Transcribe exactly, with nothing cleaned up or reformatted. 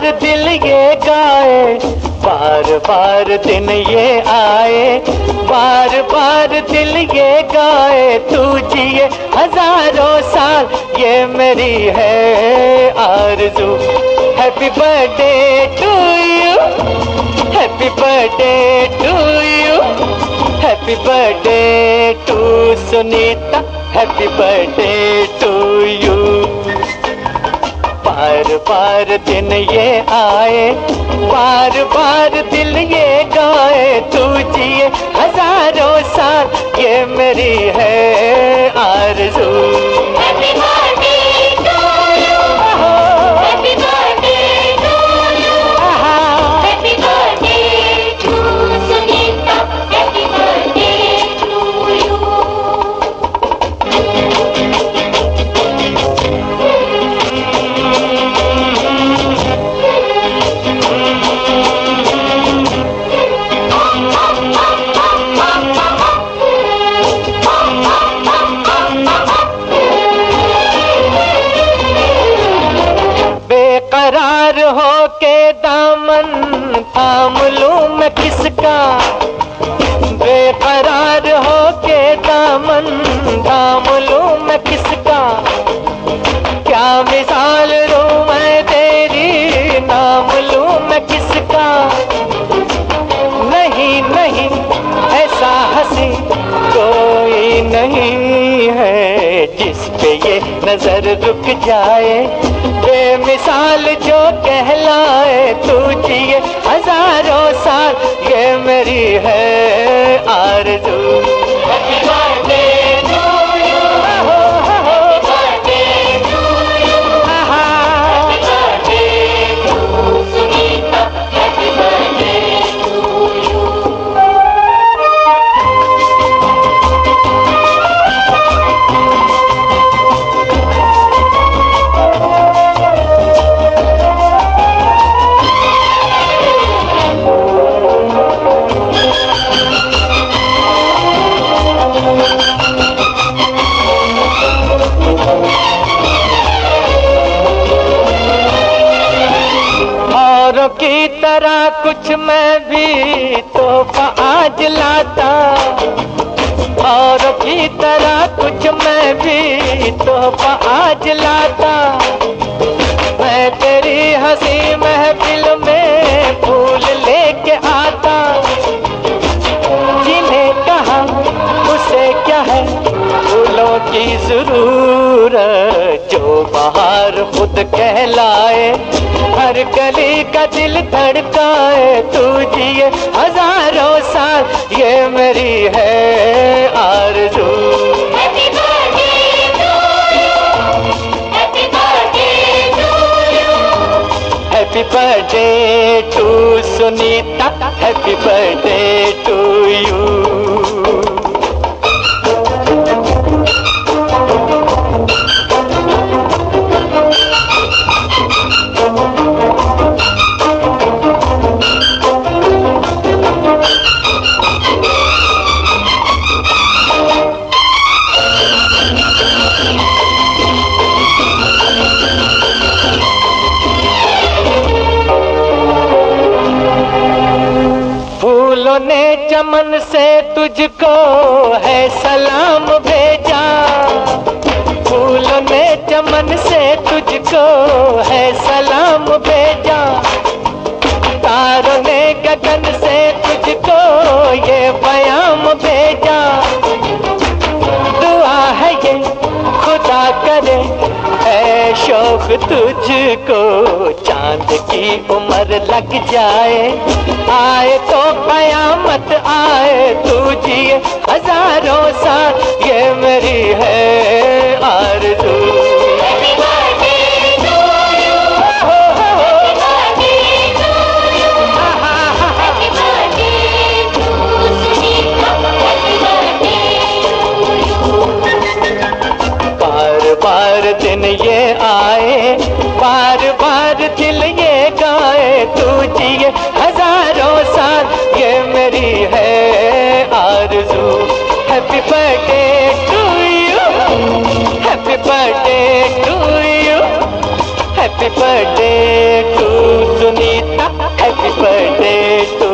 बार दिल ये गाए, बार बार दिन ये आए, बार बार दिल ये गाए, तू जिए हजारों साल, ये मेरी है आरज़ू। Happy birthday to you, happy birthday to you, happy birthday to Sunita, happy birthday to you. बार बार दिन ये आए, बार बार दिल ये गाए, तू जिए हजारों साल, ये मेरी है आरज़ू। Happy birthday to you, happy birthday to you, happy birthday to Sunita, happy birthday to you. बेकरार हो के दामन थाम लूं मैं किसका, बेकरार हो के दामन थाम लूं मैं किसका, क्या मिसाल दूं मैं तेरी, नाम लूं मैं किसका। नहीं नहीं ऐसा हंसी कोई नहीं है, जिस पे ये नजर रुक जाए, बेमिसाल जो कहलाए, तू जिए हजारों साल, ये मेरी है आरज़ू। Happy birthday to you, happy birthday to you, happy birthday to Sunita, happy birthday to you. औरों की तरह कुछ मैं भी तोहफा आज लाता, औरों की तरह कुछ मैं भी तोहफा आज लाता, मैं तेरी हंसी महफिल में फूल लेके आता, जिन्हें कहा उसे क्या है फूलों की जरूरत, जो बाहर खुद कहलाए, हर गली का दिल धड़काए, तू जिए हजारों साल, ये मेरी है आरज़ू। Happy birthday to you, happy birthday to you, happy birthday to Sunita, happy birthday to you. फूलों ने चमन से तुझको है सलाम भेजा, फूलों ने चमन से तुझको है सलाम भेजा, तारों ने गगन से तुझको ये बयाम भेजा, दुआ है ये खुदा करे है शौक तुझको, चांद की उम्र लग जाए, आए तो कयामत आए, तू जिए हजारों साल, ये मेरी है आरज़ू। Happy birthday to you, happy birthday to you, happy birthday to Sunita, happy birthday to you. बार बार दिन ये आए, बार बार दिल ये गाए, तू जिए हजारों साल, ये मेरी है आरज़ू। Happy birthday to you, happy birthday to you, happy birthday to birthday to